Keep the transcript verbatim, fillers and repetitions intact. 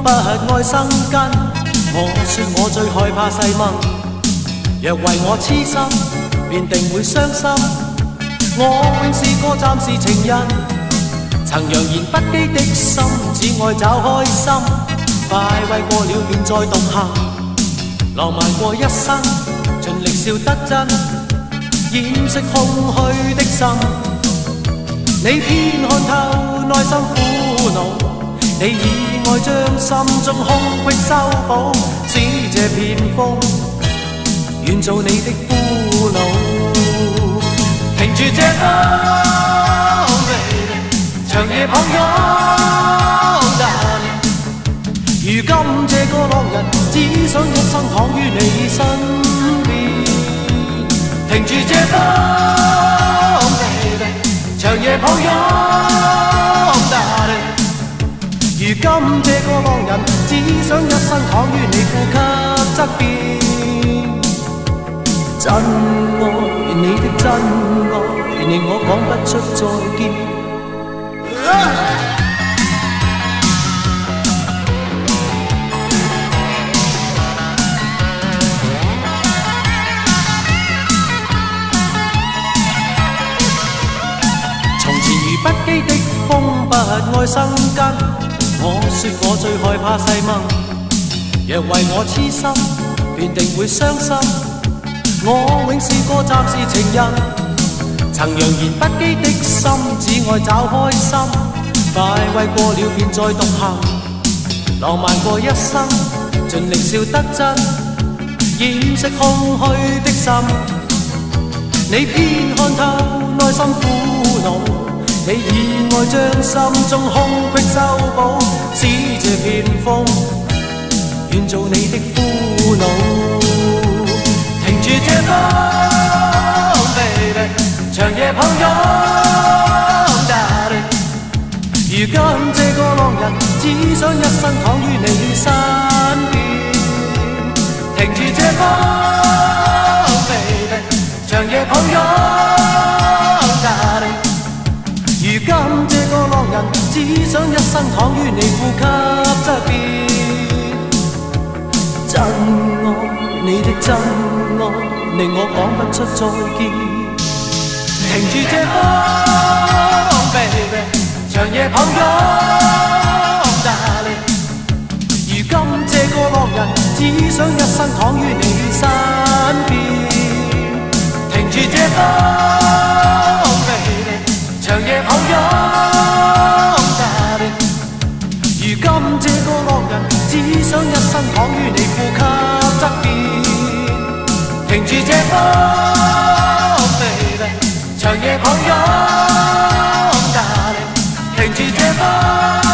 不愛生根。我說我最害怕細蚊，若為我痴心，便定會傷心。我永是個暫時情人，曾揚言不羈的心，只愛找開心。快慰過了便再獨行，浪漫過一生，盡力笑得真，掩飾空虛的心。你偏看透內心苦惱，你以愛將心中空隙修補，使這片風願做你的俘虜。停住這風 baby， 長夜抱擁 darling， 如今這個浪人只想一生躺於你身邊。停住這風 baby， 長夜抱擁 darling， 如今這個浪人只想一生躺於你呼吸側邊。真愛你的真愛，令我講不出再見。從前如不羈的風，不愛生根。我說我最害怕細蚊，若為我痴心，便定會傷心。我永是個暫時情人，曾揚言不羈的心，只愛找開心。快慰過了便再獨行，浪漫過一生，盡力笑得真，掩飾空虛的心。你偏看透內心苦惱，你以愛將心中空隙修補，使這片風願做你的俘虜。停住這風 baby， 長夜抱擁 darling， 如今這個浪人只想一生躺於你身邊。停住這風 baby， 長夜抱擁 darling， 如今這個浪人只想一生躺於你呼吸側邊。真愛你的真愛，令我講不出再見。停住這風 baby， 長夜抱擁 darling， 如今這個浪人只想一生躺於你身邊。停住這風 baby， 長夜抱擁 darling， 如今這個浪人只想一生躺於你呼吸側邊。停住這風 baby， 長夜抱擁 darling， 停住這風。